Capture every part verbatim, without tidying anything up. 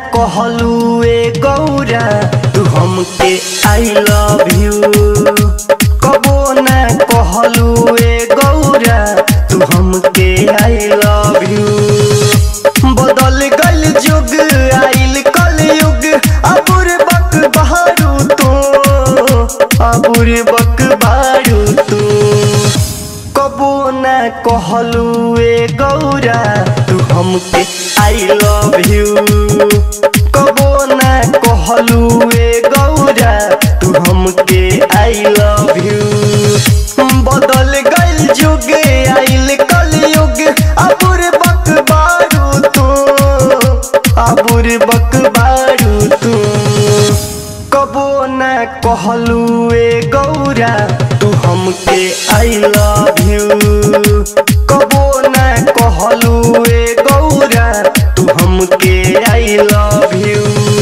कहलू ए गौरा तू हमके आई लव यू। कबो ना कहलू ए गौरा तू हमके आई लव यू। बदल गल जुग आइल कल युग अबुर बक बहारू तू अबुर बक बारू तू। कबो ना कहलू ए गौरा तू हमके आई लव यू। कबो ना कहलू ए गौरा तू हमके आई लव यू। बदल गल जुग आइल कल युग अबुर बक बारू तू अबुर बक बारू तू। कबो ना कहलू ए गौरा तू हमके आई लव यू। कबो ना कहलू ए गौरा तू हमके आई लव यू।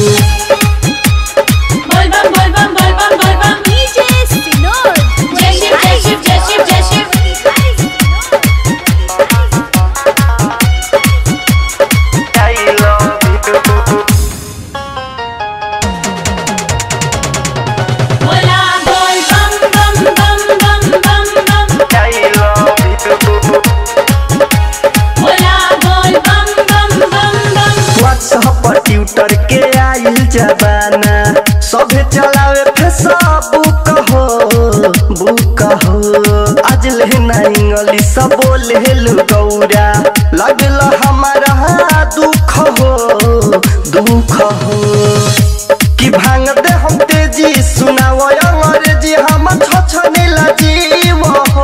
ट्विटर के आइल जमाना सभे चलावे फेसबुक हो बुक हो। आज लेना इंग्लिश बोले लू गौरा लगल हमारा दुख हो दुख हो। कि भांग दे हम तेजी सुनाव अंग्रेजी हम छछनेला जीव हो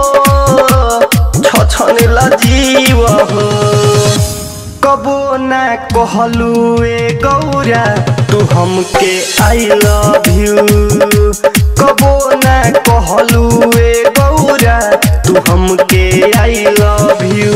छछनेला जीव हो। कबो ना कहलू ए गौरा तू हमके आई लव यू। कबो ना कहलू ए गौरा तू हमके आई लव यू।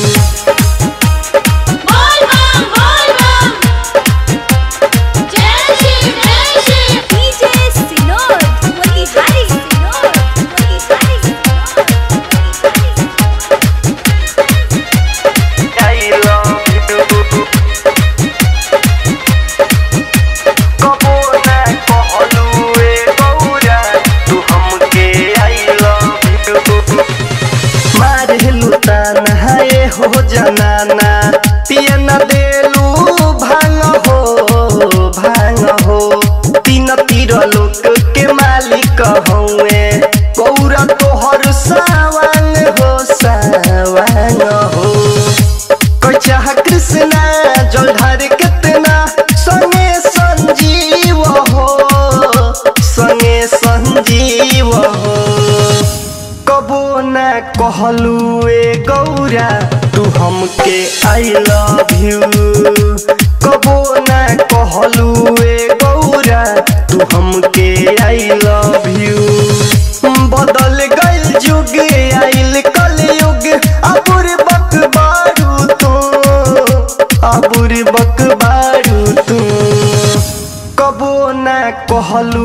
हो जनाना पिए न देलू भांग हो भांग हो। तीन तीर लोक के मालिक हौए गौरा तोहर सावांग हो सावांग हो। कैचा कृष्णा जलधार कितना संगे संजीव हो संगे संजीव हो। कबो ना कहलू ए गौरा तू हमके आई लव यू। कबो ना कहलू ए गौरा तू हमके आई लव यू। बदल गल जुग आइल कल युग अबुर बक बारू तू अबुर बक बारू तू। कबो ना कहलू